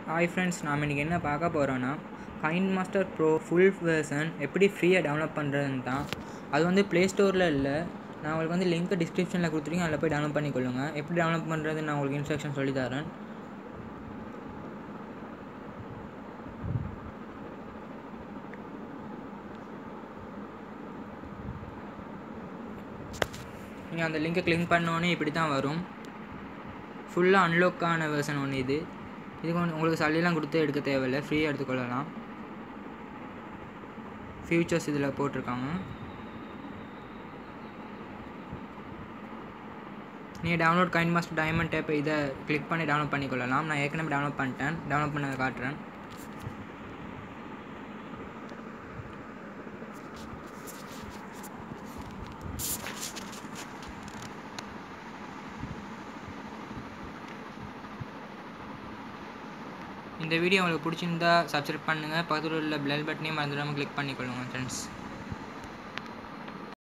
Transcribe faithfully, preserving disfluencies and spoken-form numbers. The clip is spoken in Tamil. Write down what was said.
Hi friends, நாம் இன்றைக்கி என்ன பார்க்க போகிறோன்னா KineMaster Pro ஃபுல் வெர்ஷன் எப்படி ஃப்ரீயாக டவுன்லோட் பண்ணுறதுன்னு தான். அது வந்து ப்ளே ஸ்டோரில் இல்லை, நான் உங்களுக்கு வந்து லிங்க் டிஸ்கிரிப்ஷனில் கொடுத்துருக்கேன், அதில் போய் டவுன்லோட் பண்ணிக்கொள்ளுங்க. எப்படி டவுன்லோட் பண்ணுறது நான் உங்களுக்கு இன்ஸ்ட்ரக்ஷன் சொல்லி தரேன். நீங்கள் அந்த லிங்கை கிளிக் பண்ணோன்னே இப்படி தான் வரும். ஃபுல்லாக அன்லாக்கான வெர்ஷன் ஒன்று இது. இதுக்கு வந்து உங்களுக்கு சல்லிலாம் கொடுத்து எடுக்க தேவையில்லை, ஃப்ரீயாக எடுத்துக்கொள்ளலாம். ஃபியூச்சர்ஸ் இதில் போட்டிருக்காங்க. நீங்கள் டவுன்லோட் KineMaster டைமண்ட் டேப் இதை கிளிக் பண்ணி டவுன்லோட் பண்ணிக்கொள்ளலாம். நான் ஏற்கனவே டவுன்லோட் பண்ணிட்டேன், டவுன்லோட் பண்ணதை காட்டுறேன். இந்த வீடியோ உங்களுக்கு பிடிச்சிருந்தா சப்ஸ்கிரைப் பண்ணுங்கள். பக்கத்தில் உள்ள பெல் பட்டனையும் மறந்துடாமல் கிளிக் பண்ணிக்கொள்ளுங்கள் ஃப்ரெண்ட்ஸ்.